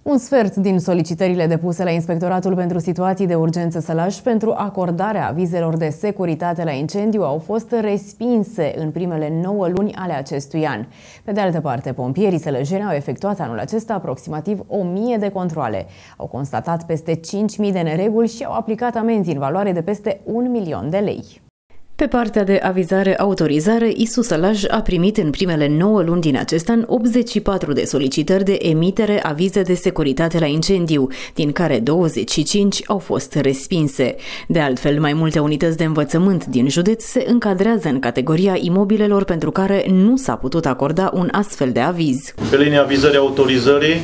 Un sfert din solicitările depuse la Inspectoratul pentru Situații de Urgență Sălaș pentru acordarea avizelor de securitate la incendiu au fost respinse în primele 9 luni ale acestui an. Pe de altă parte, pompierii sălăjeni au efectuat anul acesta aproximativ 1000 de controale. Au constatat peste 5000 de nereguli și au aplicat amenzi în valoare de peste 1 milion de lei. Pe partea de avizare-autorizare, ISU Sălaj a primit în primele 9 luni din acest an 84 de solicitări de emitere avize de securitate la incendiu, din care 25 au fost respinse. De altfel, mai multe unități de învățământ din județ se încadrează în categoria imobilelor pentru care nu s-a putut acorda un astfel de aviz. Pe linia avizării-autorizării,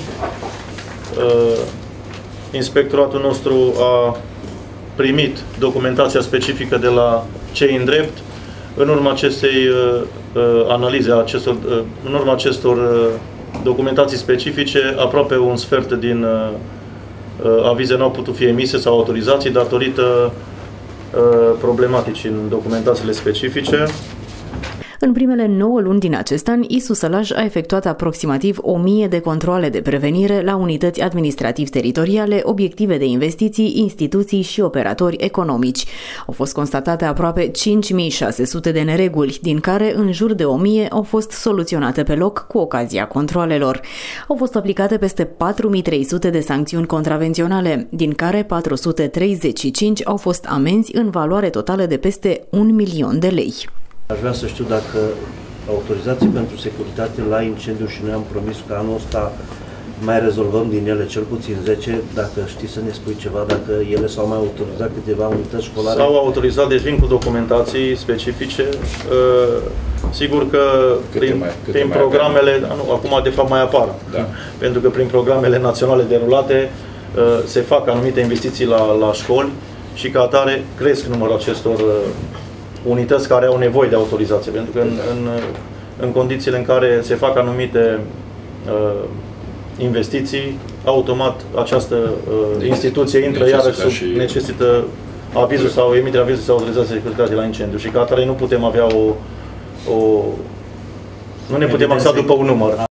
inspectoratul nostru a primit documentația specifică de la cei în drept. În urma acestei analize, în urma acestor documentații specifice, aproape un sfert din avize nu au putut fi emise sau autorizații datorită problematicii în documentațiile specifice. În primele 9 luni din acest an, ISU Sălaj a efectuat aproximativ 1000 de controale de prevenire la unități administrativ-teritoriale, obiective de investiții, instituții și operatori economici. Au fost constatate aproape 5600 de nereguli, din care în jur de 1000 au fost soluționate pe loc cu ocazia controalelor. Au fost aplicate peste 4300 de sancțiuni contravenționale, din care 435 au fost amenzi în valoare totală de peste 1 milion de lei. Aș vrea să știu dacă autorizații pentru securitate la incendiu, și noi am promis că anul ăsta mai rezolvăm din ele cel puțin 10, dacă știi să ne spui ceva, dacă ele s-au mai autorizat câteva unități școlare? S-au autorizat, deci vin cu documentații specifice. Sigur că prin programele, acum de fapt mai apar, da. Pentru că prin programele naționale derulate se fac anumite investiții la școli și ca atare cresc numărul acestor unități care au nevoie de autorizație, pentru că în condițiile în care se fac anumite investiții, automat această instituție intră iarăși necesită avizul sau emiterea avizului sau autorizație de securitate la incendiu și ca atare nu putem avea nu ne putem axa după un număr.